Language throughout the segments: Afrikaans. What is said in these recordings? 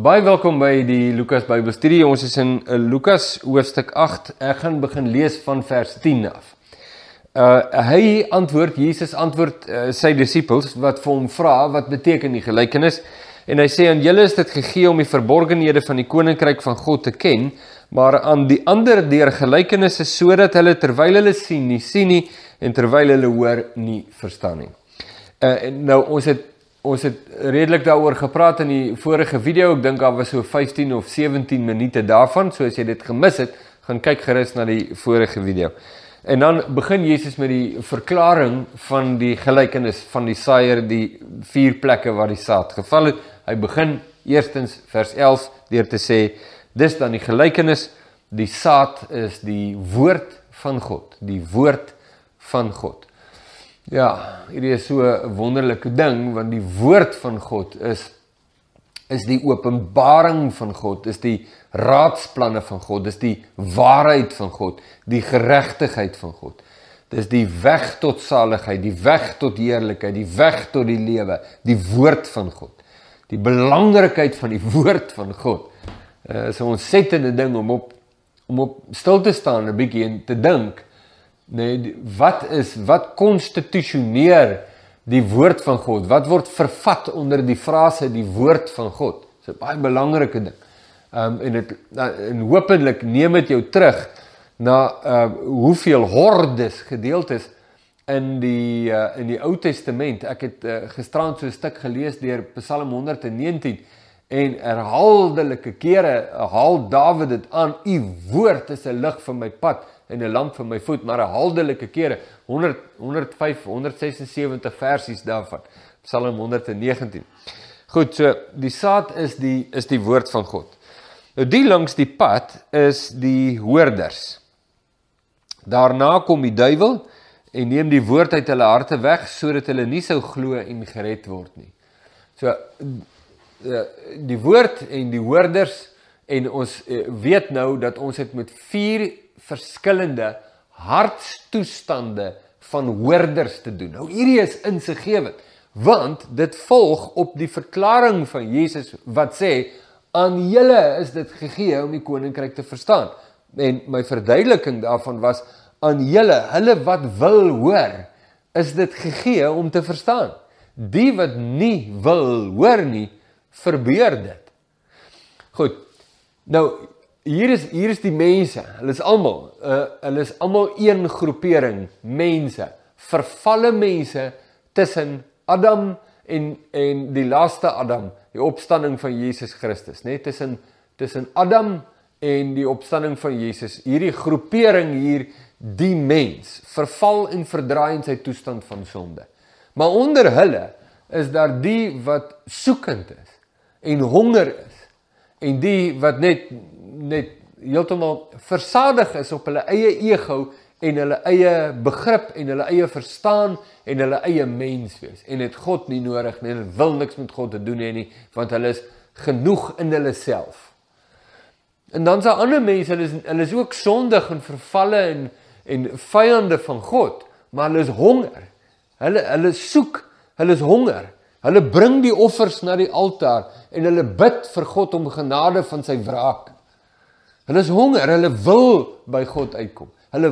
Baie welkom by die Lukas Bybelstudie. Ons is in Lukas hoofstuk 8. Ek gaan begin lees van vers 10 af. Jesus antwoord sy disippels wat vir hom vra, wat beteken die gelykenis? En hy sê, aan julle is dit gegee om die verborgenhede van die koninkryk van God te ken, maar aan die ander deur gelykenisse, sodat hulle terwyl hulle sien nie, en terwyl hulle hoor nie verstaan nie. Nou, ons het redelik daaroor gepraat in die vorige video. Ek dink daar was so 15 of 17 minute daarvan, so as jy dit gemis het, gaan kyk gerus na die vorige video. En dan begin Jesus met die verklaring van die gelykenis van die saaier, die 4 plekke waar die saad geval het. Hy begin eerstens vers 11 deur te sê, dis dan die gelykenis, die saad is die woord van God, die woord van God. Ja, hierdie is so 'n wonderlike ding, want die woord van God is die openbaring van God, is die raadsplanne van God, is die waarheid van God, die geregtigheid van God. Dis die weg tot saligheid, die weg tot heerlikheid, die weg tot die lewe, die woord van God. Die belangrikheid van die woord van God is 'n ontsettende ding om op stil te staan 'n bietjie en te dink. Nee, wat konstitusioneer die woord van God? Wat word vervat onder die frase die woord van God? Dis 'n baie belangrike ding. En hopelik neem dit jou terug na hoeveel hordes gedeeltes in die Ou Testament. Ek het gisterand so 'n stuk gelees deur Psalm 119 en herhaaldelike kere haal Dawid dit aan, u woord is 'n lig vir my pad en 'n lamp vir my voet, maar herhaaldelike kere, 105, 176 versies daarvan, Psalm 119. Goed, so die saad is die woord van God. Nou die langs die pad is die hoorders. Daarna kom die duiwel en neem die woord uit hulle harte weg, sodat hulle nie sou glo en gered word nie. So, die woord en die hoorders, en ons weet nou dat ons het met 4 verskillende hartstoestande van hoorders te doen. Nou hierdie is insiggewend, want dit volg op die verklaring van Jesus wat sê, aan julle is dit gegee om die koninkryk te verstaan. En my verduideliking daarvan was, aan julle, hulle wat wil hoor, is dit gegee om te verstaan. Die wat nie wil hoor nie, verbeur dit. Goed, nou, hier is die mense, hulle is almal een groepering, mense, vervalle mense, tussen Adam en die laaste Adam, die opstanding van Jesus Christus, nee, tussen Adam en die opstanding van Jesus, hierdie groepering hier, die mens, verval en verdraai in sy toestand van sonde. Maar onder hulle is daar die wat soekend is, en honger is, en die wat net heeltemal versadig is op hulle eie ego, en hulle eie begrip, en hulle eie verstaan, en hulle eie mens wees, en het God nie nodig, en hulle wil niks met God te doen nie, want hulle is genoeg in hulle self. En dan is daar ander mense, hulle is ook sondig en vervalle en vyande van God, maar hulle is honger, hulle soek, hulle is honger, hulle bring die offers na die altaar, en hulle bid vir God om genade van sy wraak. Hulle is honger, hulle wil by God uitkom, hulle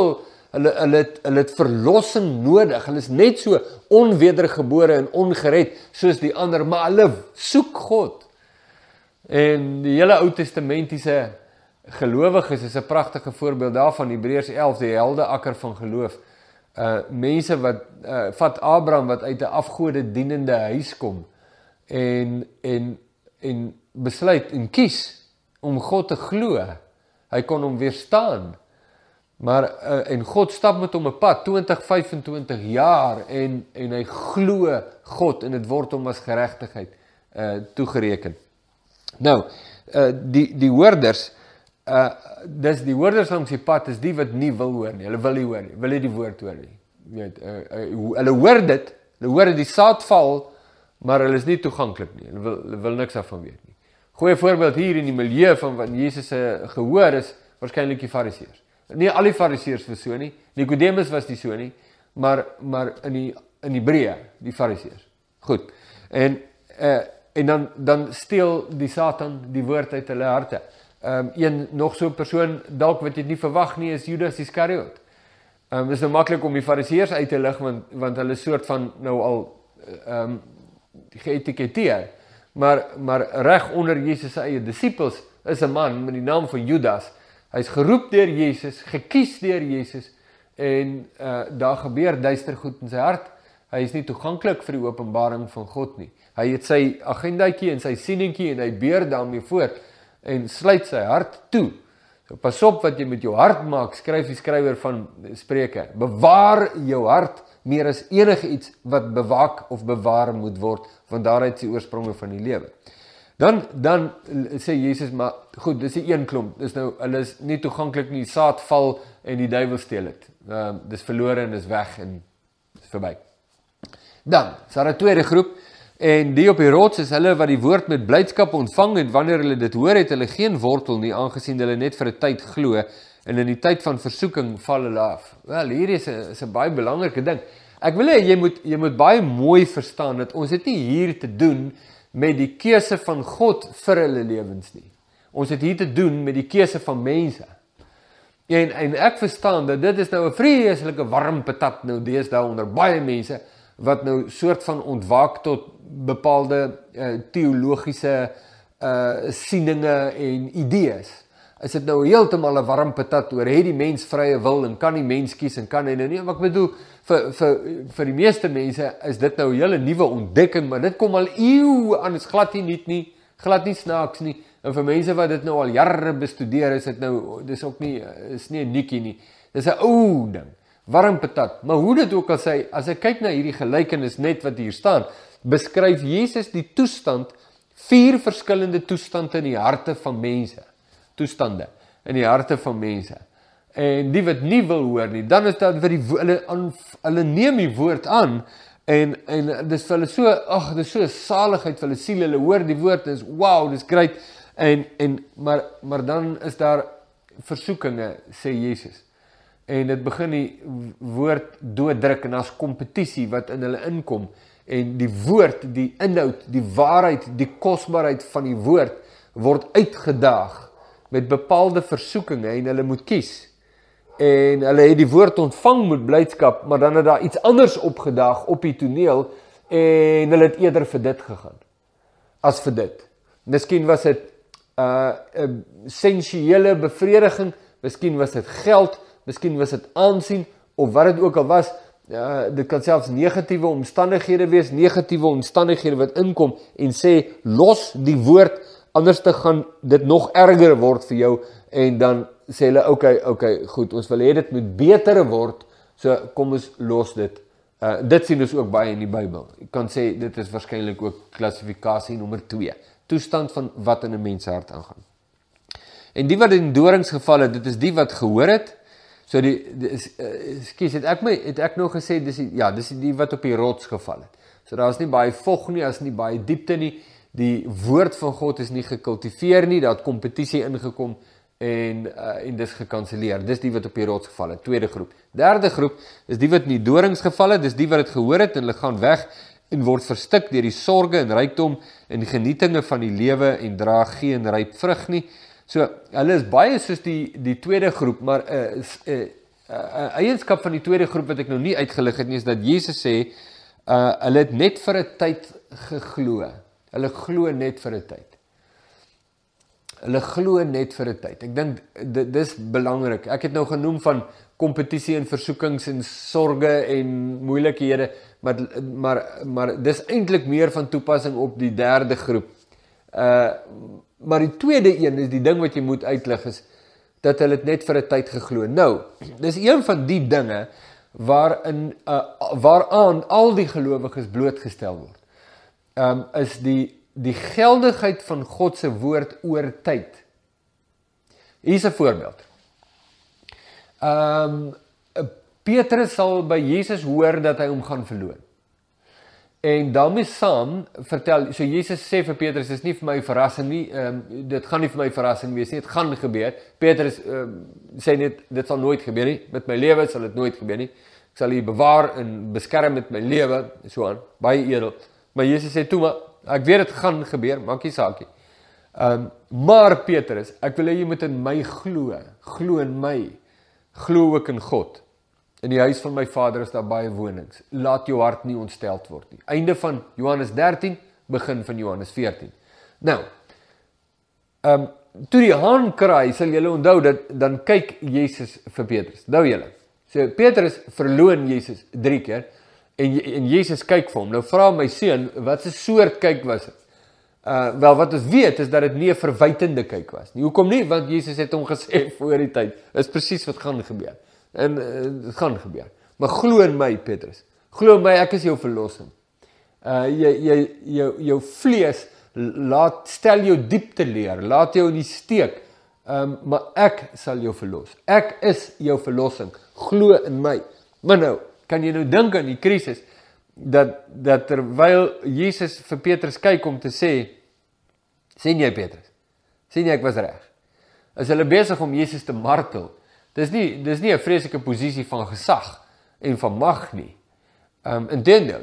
het verlossing nodig, hulle is net so onwedergebore en ongered, soos die ander, maar hulle soek God. En die hele Ou Testamentiese gelowiges is 'n pragtige voorbeeld daarvan, Hebreërs 11, die heldeakker van geloof. Mense wat, vat Abraham wat uit 'n afgode dienende huis kom, en besluit en kies om God te glo. Hy kon hom weerstaan, maar, en God stap met hom 'n pad, 25 jaar, en hy glo God, en dit word hom as geregtigheid toegereken. Nou, die hoorders, dis die hoorders langs die pad, is die wat nie wil hoor nie, hulle wil nie hoor nie, wil nie die woord hoor nie. Hulle hoor dit, die saad val, maar hulle is nie toeganklik nie, hulle wil niks daarvan weet nie. Goeie voorbeeld hier in die milieu van wat Jesus gehoor is, waarskynlik die fariseërs. Nie al die fariseërs was so nie, Nicodemus was nie so nie, maar in Hebreë, die fariseërs. Goed, En dan steel die Satan die woord uit hulle harte. Nog so 'n persoon, dalk wat jy nie verwag nie, is Judas Iskariot. Is nou maklik om die Fariseërs uit te lig, want hulle is soort van nou al geëtiketeer. Maar reg onder Jesus se eie disippels is 'n man met die naam van Judas. Hy's geroep deur Jesus, gekies deur Jesus, en daar gebeur duister goed in sy hart. Hy is nie toeganklik vir die openbaring van God nie. Hy het sy agendaatjie en sy sieningkie en hy beur daarmee voort en sluit sy hart toe. So pas op wat jy met jou hart maak, skryf die skrywer van Spreuke. Bewaar jou hart meer as enige iets wat bewaak of bewaar moet word, want daaruit is die oorsprong van die lewe. Dan sê Jesus, maar goed, dis die een klomp, dis nou, hulle is nie toeganklik nie, saad val en die duiwel steel het. Dis verlore en dis weg en dis verby. Dan, is daar 'n tweede groep, en die op die rots is hulle wat die woord met blydskap ontvang, en wanneer hulle dit hoor, het hulle geen wortel nie, aangesien hulle net vir 'n tyd glo, en in die tyd van versoeking val hulle af. Wel, hier is 'n baie belangrike ding. Ek wil hê jy moet baie mooi verstaan, dat ons het nie hier te doen met die keuse van God vir hulle lewens nie. Ons het hier te doen met die keuse van mense. En ek verstaan dat dit is nou 'n vreeslike warm patat nou deesdae onder baie mense, wat nou soort van ontwaak tot bepaalde teologiese sieninge en idees. Is dit nou heeltemal 'n warm patat oor, het die mens vrye wil en kan die mens kies en kan hy nou nie, maar ek bedoel, vir die meeste mense is dit nou 'n hele nuwe ontdekking, maar dit kom al eeue aan, is glad nie nuut nie, glad nie snaaks nie, en vir mense wat dit nou al jare bestudeer, is dit nou, dis ook nie, is nie 'n nikkie nie, dis 'n ou ding, warm patat, maar hoe dit ook al sê, as ek kyk na hierdie gelykenis net wat hier staan, beskryf Jesus die toestand, 4 verskillende toestande in die harte van mense, toestande in die harte van mense, en die wat nie wil hoor nie, dan is dat hulle neem die woord aan, en dis vir hulle so, dis so saligheid vir hulle siel, hulle hoor die woord, en is wow, dis great, maar dan is daar versoekinge, sê Jesus, en dit begin die woord dooddruk, en as kompetisie wat in hulle inkom, en die woord, die inhoud, die waarheid, die kosbaarheid van die woord, word uitgedaag, met bepaalde versoekinge, en hulle moet kies, en hulle het die woord ontvang met blydskap, maar dan het daar iets anders opgedaag op die toneel, en hulle het eerder vir dit gegaan, as vir dit. Miskien was dit sensuele bevrediging, miskien was dit geld, miskien was dit aansien, of wat dit ook al was, dit kan selfs negatiewe omstandighede wees, negatiewe omstandighede wat inkom, en sê, los die woord, anders te gaan dit nog erger word vir jou, en dan sê hulle, okay, goed, ons wil hê dit moet beter word, so kom ons los dit. Dit sien ons ook baie in die Bybel. Ek kan sê, dit is waarskynlik ook klassifikasie nommer 2, toestand van wat in 'n mens hart aangaan. En die wat in dorings geval het, dit is die wat gehoor het, so het ek nou gesê, dis die wat op die rots geval het. So daar is nie baie vog nie, daar is nie baie diepte nie, die woord van God is nie gekultiveer nie, daar het kompetisie ingekom, en dis gekanseleer. Dis die wat op die rots geval het, tweede groep. Derde groep is die wat in die dorings geval het, dis die wat het gehoor het, en hulle gaan weg, en word verstik deur die sorge en rykdom, en die genietinge van die lewe, en dra geen ryp vrug nie. So, hulle is baie soos die tweede groep, maar eienskap van die tweede groep wat ek nou nie uitgelig het nie, is dat Jesus sê, hulle het net vir 'n tyd geglo. Hulle glo net vir 'n tyd. Hulle glo net vir 'n tyd. Ek dink, dis belangrik. Ek het nou genoem van kompetisie en versoekings en sorge en moeilikhede, maar dis eintlik meer van toepassing op die derde groep. Maar die tweede een is die ding wat jy moet uitlig is, dat hulle het net vir 'n tyd geglo. Nou, dis een van die dinge waaraan al die gelowiges blootgestel word. Is die geldigheid van God se woord oor tyd. Hier is 'n voorbeeld. Petrus sal by Jesus hoor dat hy hom gaan verloon. En daarmee saam vertel, so Jesus sê vir Petrus, dis nie vir my verrassing nie, dit gaan nie vir my verrassing wees nie, dit gaan gebeur. Petrus sê net, dit sal nooit gebeur nie, met my lewe sal dit nooit gebeur nie, ek sal u bewaar en beskerm met my lewe, so aan, baie edel. Maar Jesus sê, toe maar, Ek weet dit gaan gebeur, maak nie saak nie. Maar Petrus, ek wil hê jy moet in my glo in my, glo ook in God. In die huis van my Vader is daar baie wonings. Laat jou hart nie ontsteld word nie. Einde van Johannes 13, begin van Johannes 14. Nou, toe die haan kraai, sal julle onthou dat dan kyk Jesus vir Petrus. Onthou julle. So Petrus verloon Jesus 3 keer en Jesus kyk vir hom. Nou vra my seun, wat 'n soort kyk was dit? Wel, wat ons weet is dat dit nie 'n verwytende kyk was nie. Hoekom nie? Want Jesus het hom gesê voor die tyd. Is presies wat gaan gebeur. En dit gaan gebeur. Maar glo in my, Petrus. Glo in my, ek is jou verlossing. Jou vlees stel jou diep te leer, laat jou in die steek. Maar ek sal jou verlos. Ek is jou verlossing. Glo in my. Maar nou, kan jy nou dink aan die krisis dat terwyl Jesus vir Petrus kyk om te sê, sien jy Petrus? Sien jy ek was reg? Is hulle besig om Jesus te martel? Dis nie 'n vreeslike posisie van gesag en van mag nie. Inteendeel,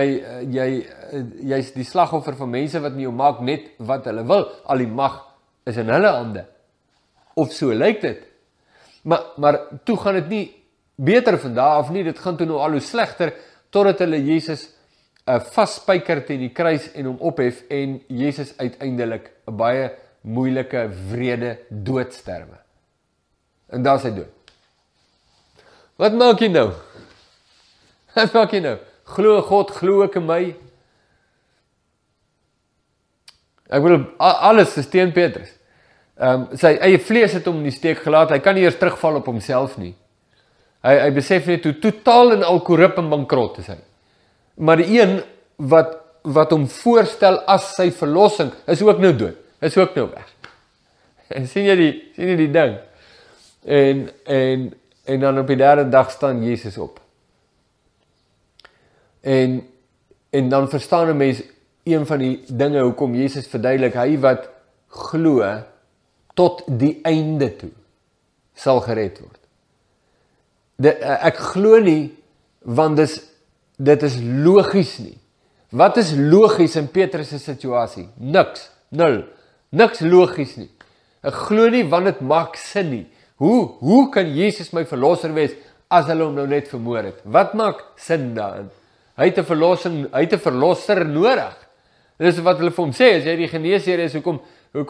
jy's die slagoffer van mense wat met jou maak net wat hulle wil. Al die mag is in hulle hande. Of so lyk dit. Maar toe gaan dit nie beter vandag af nie, dit gaan toe nou al hoe slegter, totdat hulle Jesus vasspyker teen die kruis en hom ophef en Jesus uiteindelik 'n baie moeilike, wrede dood sterwe. En daar is hy dood. Wat maak jy nou? Wat maak jy nou? Glo God, glo ook in my. Ek wil alles is teen Petrus. Sy eie vlees het hom in die steek gelaat, hy kan nie eers terugval op homself nie. Hy besef net hoe totaal en al korrup en bankrot is hy. Maar die een wat hom voorstel as sy verlossing, is ook nou dood, is ook nou weg. En sien jy die ding? En dan op die 3de dag staan Jesus op. En dan verstaan 'n mens een van die dinge hoekom Jesus verduidelik, hy wat glo tot die einde toe sal gered word. Ek glo nie, want dit is logies nie. Wat is logies in Petrus se situasie? Niks, nul, niks logies nie. Ek glo nie, want dit maak sin nie. Hoe kan Jesus my verlosser wees as hulle hom nou net vermoor het? Wat maak sin daarin? Hy het 'n verlosser nodig. Dis wat hulle vir hom sê, as jy die geneesheer is, hoekom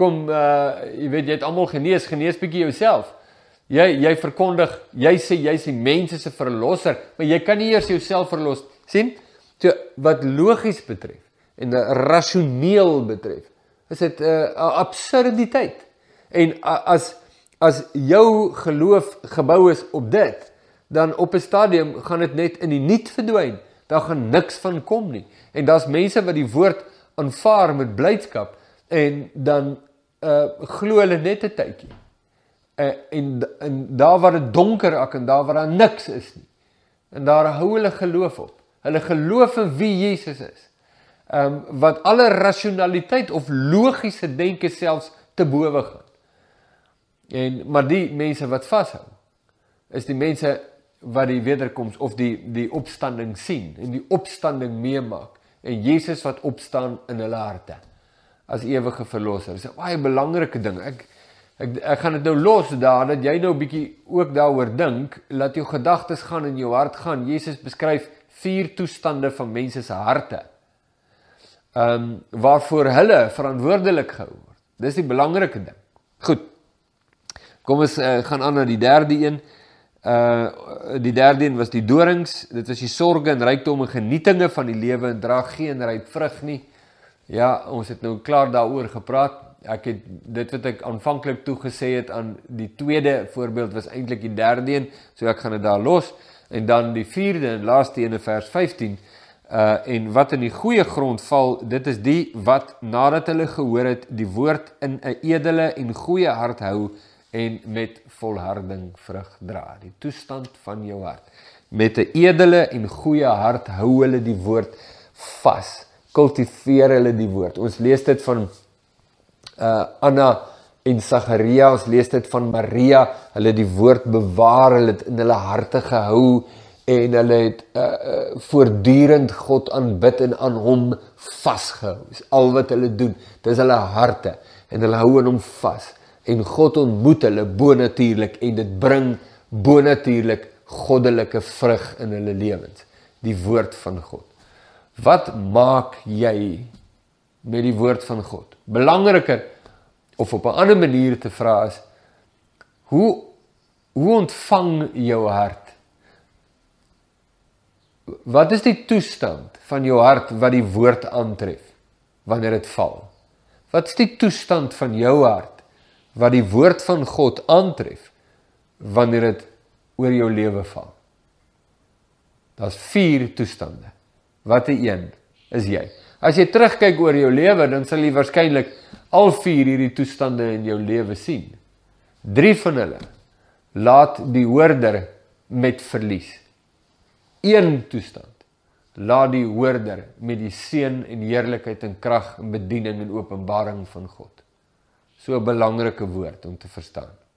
jy weet, jy het almal genees bietjie jouself. Jy verkondig, jy sê jy's die mense se verlosser, maar jy kan nie eers jouself verlos. Sien? So, wat logies betref en rasioneel betref, is dit 'n absurditeit. En as jou geloof gebou is op dit, dan op 'n stadium gaan dit net in die niet verdwyn. Daar gaan niks van kom nie. En daar's mense wat die woord aanvaar met blydskap en dan glo hulle net 'n tydjie. En daar waar dit donker raak en daar waar daar niks is nie. En daar hou hulle geloof op. Hulle geloof in wie Jesus is. Wat alle rationaliteit of logiese denke selfs te bowe gaan. Maar die mense wat vashou, is die mense wat die wederkoms of die opstanding sien en die opstanding meemaak. En Jesus wat opstaan in hulle harte as ewige verlosser. Dis 'n baie belangrike ding. Ek gaan dit nou los daar, dat jy nou bietjie ook daaroor dink, laat jou gedagtes gaan in jou hart gaan. Jesus beskryf 4 toestande van mense se harte, waarvoor hulle verantwoordelik gehou word. Dis die belangrike ding. Goed, kom ons gaan aan na die derde een. Die derde een was die dorings, dit was die sorge en rykdom en genietinge van die lewe en dra geen ryp vrug nie. Ja, ons het nou klaar daaroor gepraat. Ek het dit wat ek aanvanklik toegesê het aan die tweede voorbeeld was eintlik die derde een, so ek gaan dit daar los. En dan die vierde en laaste een in vers 15. En wat in die goeie grond val, dit is die wat nadat hulle gehoor het, die woord in 'n edele en goeie hart hou en met volharding vrug dra. Die toestand van jou hart. Met 'n edele en goeie hart hou hulle die woord vas. Kultiveer hulle die woord. Ons lees dit van Anna en Sagaria, ons lees dit van Maria, hulle die woord bewaar, hulle het in hulle harte gehou en hulle het voortdurend God aanbid en aan hom vasgehou. Dis al wat hulle doen, dis hulle harte, en hulle hou aan hom vas, en God ontmoet hulle bonatuurlik, en dit bring bonatuurlik goddelike vrug in hulle lewens, die woord van God. Wat maak jy met die woord van God? Belangriker, of op 'n ander manier te vra is, hoe ontvang jou hart? Wat is die toestand van jou hart wat die woord aantref, wanneer dit val? Wat is die toestand van jou hart, wat die woord van God aantref, wanneer dit oor jou lewe val? Daar's 4 toestande. Watter een is jy? As jy terugkyk oor jou lewe, dan sal jy waarskynlik al 4 hierdie toestande in jou lewe sien. 3 van hulle laat die hoorder met verlies. 1 toestand laat die hoorder met die seën en heerlikheid en krag en bediening en openbaring van God. So 'n belangrike woord om te verstaan.